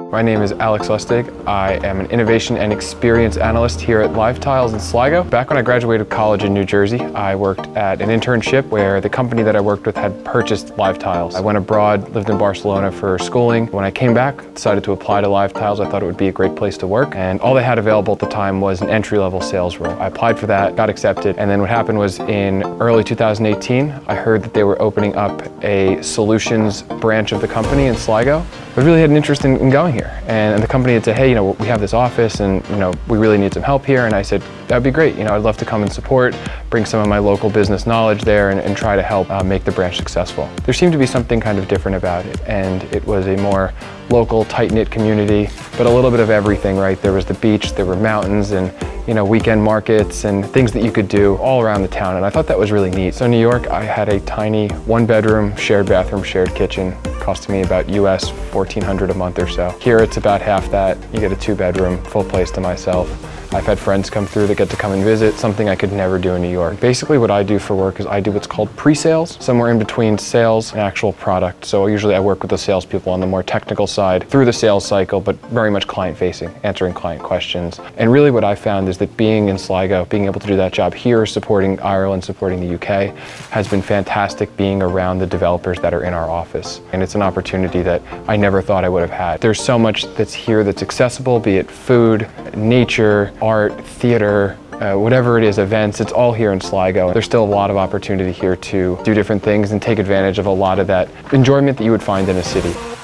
My name is Alex Lustig. I am an Innovation and Experience Analyst here at LiveTiles in Sligo. Back when I graduated college in New Jersey, I worked at an internship where the company that I worked with had purchased LiveTiles. I went abroad, lived in Barcelona for schooling. When I came back, decided to apply to LiveTiles. I thought it would be a great place to work, and all they had available at the time was an entry-level sales role. I applied for that, got accepted, and then what happened was in early 2018, I heard that they were opening up a solutions branch of the company in Sligo. I really had an interest in going here, and the company had said, hey, we have this office and we really need some help here, and I said, that'd be great, I'd love to come and support, bring some of my local business knowledge there and try to help make the branch successful. There seemed to be something kind of different about it, and it was a more local, tight-knit community, but a little bit of everything, right? There was the beach, there were mountains, and weekend markets and things that you could do all around the town, and I thought that was really neat. So in New York, I had a tiny one-bedroom, shared bathroom, shared kitchen, costing me about US $1,400 a month or so. Here it's about half that. You get a two-bedroom, full place to myself. I've had friends come through that get to come and visit, something I could never do in New York. Basically what I do for work is I do what's called pre-sales, somewhere in between sales and actual product. So usually I work with the salespeople on the more technical side through the sales cycle, but very much client-facing, answering client questions. And really what I found is that being in Sligo, being able to do that job here, supporting Ireland, supporting the UK, has been fantastic being around the developers that are in our office. And it's an opportunity that I never thought I would have had. There's so much that's here that's accessible, be it food, nature, art, theater, whatever it is, events, it's all here in Sligo. There's still a lot of opportunity here to do different things and take advantage of a lot of that enjoyment that you would find in a city.